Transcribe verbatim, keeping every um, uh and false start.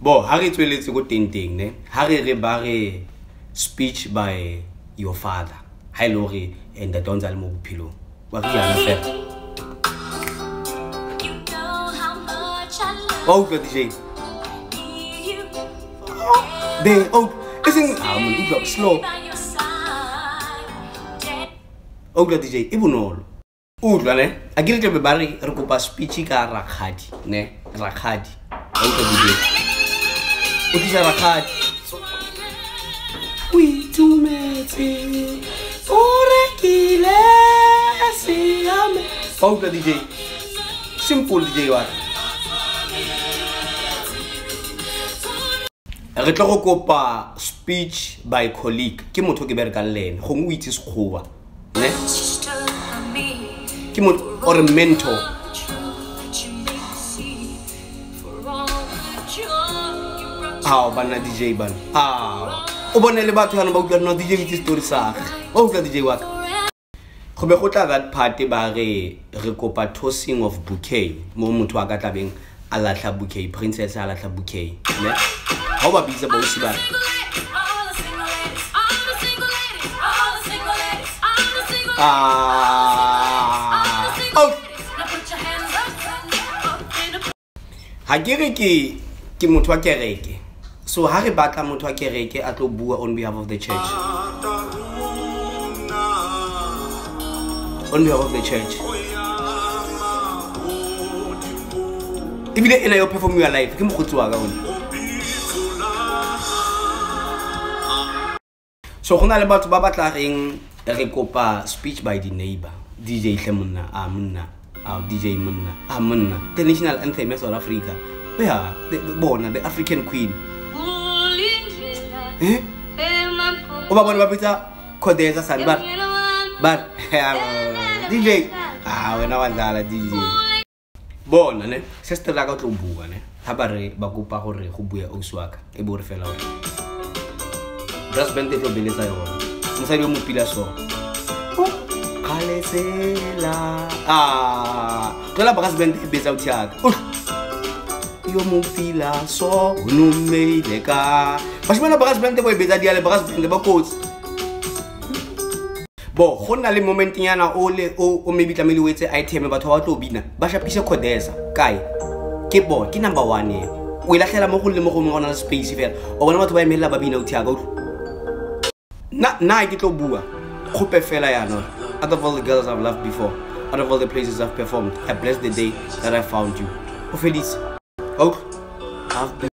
Bo, ha re tsweletse go tenteng ne. Ha re re ba re speech by your father. Ha ile hore and the donza le mo bophelo. Wa re yana fe. Oh, D J. There, oh, isn't ah man, uga slow. Oh, D J, e bonolo. Udla ne? A gile be ba re re kopa speech ka Rakgadi, ne? Rakgadi. Oh, D J. O tisa Rakgadi. We two mete. Ore kile siame. Oh, D J. Simple D J wa. Re tlo go kopa speech by colleague. Ke motho ke bereka le ene. Go mo itse sekgowa. Ne? Ke motho or mentor. Ah, bana D J ban. Ah. O bona le batho yana ba utlwa no D J ke story sa. O utlwa D J wa. Go be go tla that party ba re re kopa tossing of bouquet. Mo motho wa ka tlabeng a latla bouquet, princess a latla bouquet, ne? How about bisa ba usi ba? Ah. Oh. Ha ke ke ke motho wa kereke. So ha re batla motho wa kereke a tlo bua on behalf of the church. On behalf of the church. Ibile ena yo perform your life ke mogotsi wa ka ona. So gona le batho ba batla reng re kopa speech by the neighbor. D J Hlemonna, ah monna, ah D J monna, ah monna. The national anthem of South Africa. Where the bona the African queen. Eh? O ba bona ba bitsa Khodeza san but but D J ah wena wa dlala D J. Bona ne sister la ka tlo bua ne ha ba re ba kopa gore go bua o swaka e bo re fela hore brass band e tlo beletsa yona mosadi o mo pila so khalesela ah tlola brass band e betsa utshaka yo mo pila so no meile ka ba shimana brass band e bo e betsa dia le brass band ba kotsi bo gona le moment nyana o le o maybe tlamele o etse item batho ba tlo bina ba shapise Khodeza kai ke bo ke number one e o ilahlela mo go le mo go mo gona space fela o bona batho ba emela ba bina uthi aga na na ke tlo bua khope fela yana out of all the girls I've loved before, out of all the places I've performed, I bless the day that I found you. O Feliz. Oh, I've been